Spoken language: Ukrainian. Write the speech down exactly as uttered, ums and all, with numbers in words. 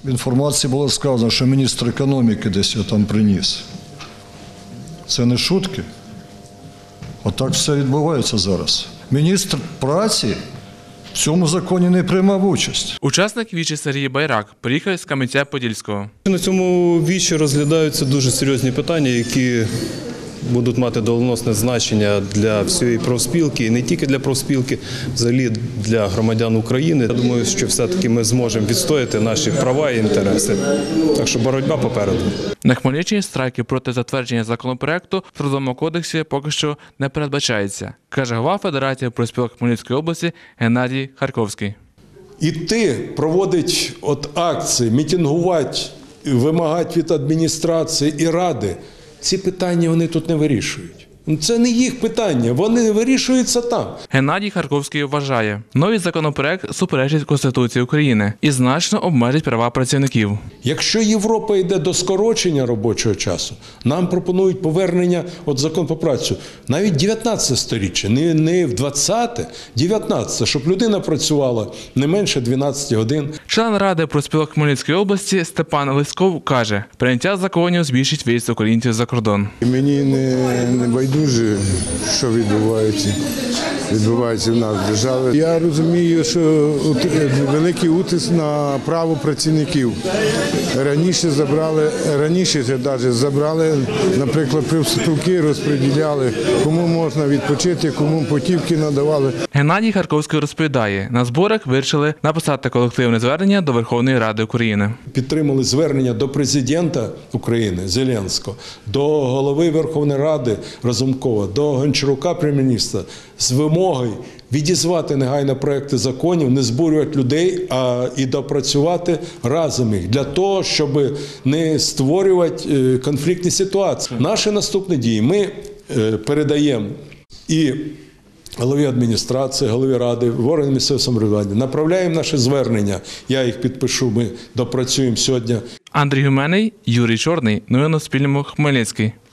В інформації було сказано, що міністр економіки десь його там приніс. Це не шутки. Отак все відбувається зараз. Міністр праці в цьому законі не приймав участь. Учасник вічі Сергій Байрак приїхав з Кам'янця-Подільського. На цьому вічі розглядаються дуже серйозні питання, які будуть мати доленосне значення для всієї профспілки, і не тільки для профспілки, взагалі для громадян України. Я думаю, що все-таки ми зможемо відстояти наші права і інтереси. Так що боротьба попереду. На Хмельниччині страйки проти затвердження законопроекту в Трудовому кодексі поки що не передбачається, каже голова Федерації профспілок Хмельницької області Геннадій Харковський. Іти, проводити от акції, мітингувати, вимагати від адміністрації і ради – ці питання вони тут не вирішують. Це не їх питання, вони вирішуються там. Геннадій Харковський вважає, новий законопроект суперечить Конституції України і значно обмежить права працівників. Якщо Європа йде до скорочення робочого часу, нам пропонують повернення от закон про працю навіть дев'ятнадцяте сторіччя, не, не в двадцяте, дев'ятнадцяте, щоб людина працювала не менше дванадцяти годин. Член Ради профспілок Хмельницької області Степан Лисков каже, прийняття законів збільшить виїзд українців за кордон. Мені не, не байдуже, що відбувається, відбувається в нас в державі. Я розумію, що великий утиск на право працівників. Раніше забрали, раніше навіть забрали, наприклад, профспілки розподіляли, кому можна відпочити, кому путівки надавали. Геннадій Харковський розповідає, на зборах вирішили написати колективне звернення до Верховної Ради України. Підтримали звернення до президента України Зеленського, до голови Верховної Ради Разумкова, до Гончарука, прем'єр-міністра, з вимогою відізвати негайно проекти законів, не збурювати людей, а і допрацювати разом їх, для того, щоб не створювати конфліктні ситуації. Наші наступні дії ми передаємо і голові адміністрації, голові ради, в органи місцевого самоврядування, направляємо наші звернення, я їх підпишу, ми допрацюємо сьогодні. Андрій Гуменний, Юрій Чорний. Новини на Суспільному. Хмельницький.